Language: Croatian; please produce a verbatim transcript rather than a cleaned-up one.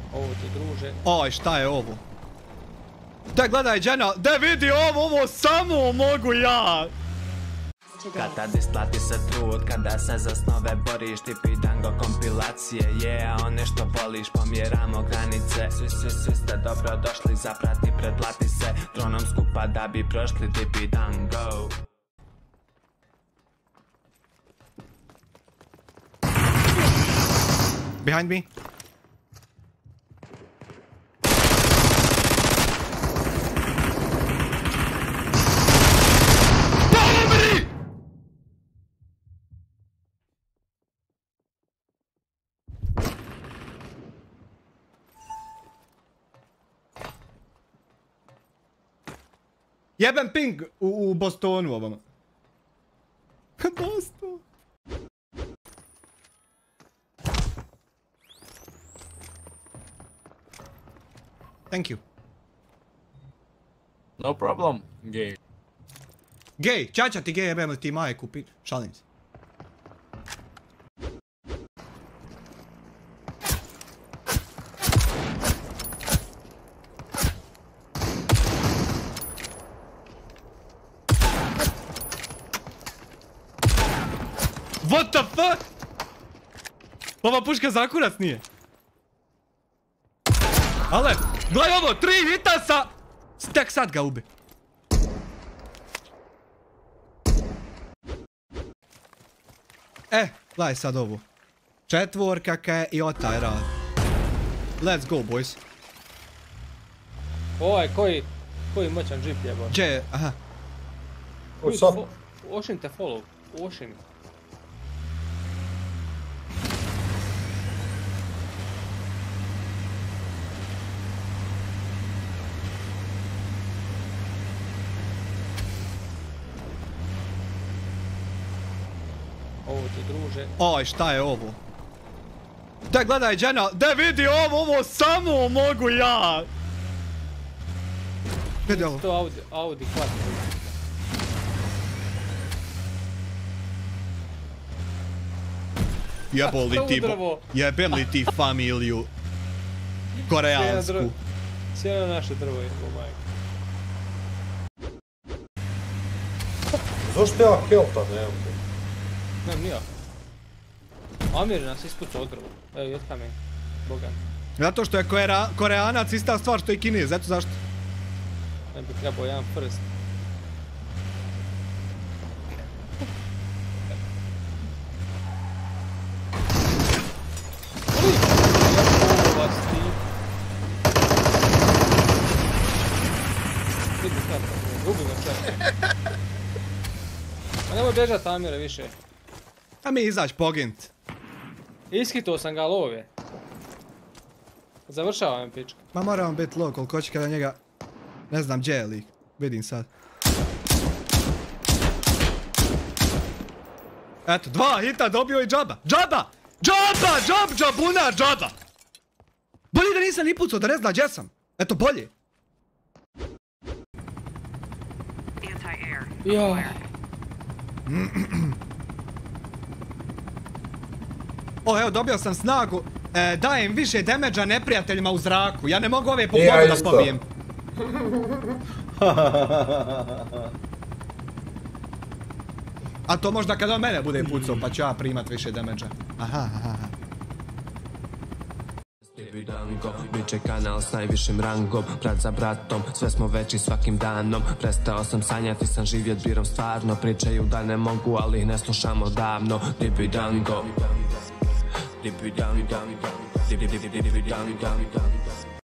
Ovo ti druže. Oj, šta je ovo? Da gledaj, Džena, da vidi ovo, ovo samo mogu ja! Kada isplati se trud, kada se za snove boriš, ti pitango kompilacije, yeah, one što voliš, pomjeramo granice, svi, svi, svi ste dobro došli, zaprati, pretplati se, tronom skupa da bi prošli, ti pitango. Behind me. Jebem ping u, u Bostonu ovama. Boston. Thank you. No problem, gay. Gej, čača ti gej, jebem li ti majku, pi... Šalim se. What the fuck? Ova puška za kurac nije. Ale, gledaj ovo, tri hita sa... Tek sad ga ubi. E, gledaj sad ovo. Četvorka kaj i otaj rad. Let's go, boys. Ovaj, koji... Koji moćan džip jebo. Gdje, aha. What's up? Ocean te follow. Ocean. Ovo ti druže. Oj, šta je ovo? Da gledaj, Džena, da vidi ovo, ovo samo mogu ja! Vidi ovo. To Audi, Audi quattro. Jebo li ti, jebem li ti familiju koreansku. Sjena naše drvo je, o majko. Zašto ja kelta nemam? Nemam nija. Amir nas ispucao od drvo. Evo, jetka mi. Bogan. Zato što je Koreanac ista stvar što i Kinez, eto zašto. Ne bi trebao jedan prst. Gubi ga čak. Ma nemoj bežat Amire više. A mi izać pogint. Iskitao sam ga love. Završavam pička. Ma moram biti low koliko će kada njega... Ne znam gdje je lik. Vidim sad. Eto, dva hita dobio i džaba. Džaba! Džaba! Džab! Džabuna! Džaba! Bolje da nisam ni pucao, da ne zna gdje sam. Eto, bolje. Jo. O, evo, dobio sam snagu. E, dajem više damage-a neprijateljima u zraku. Ja ne mogu ove po podu da pobijem. A to možda kada mene bude pucao, pa ću ja primat više damage-a. Aha, aha. Biće kanal s najvišim rangom, brat za bratom, sve smo veći svakim danom. Prestao sam sanjati, sam živjet birom stvarno. Pričaju da ne mogu, ali ih ne slušamo davno. Dibi dango, dibi dango, dibi dango, dibi dango.